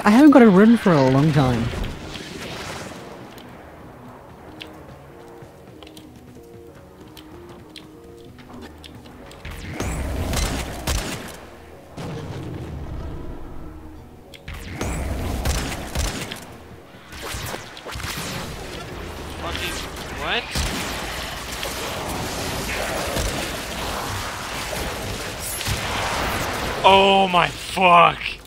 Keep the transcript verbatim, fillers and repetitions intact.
I haven't got a run for a long time. Fucking what? Oh my fuck!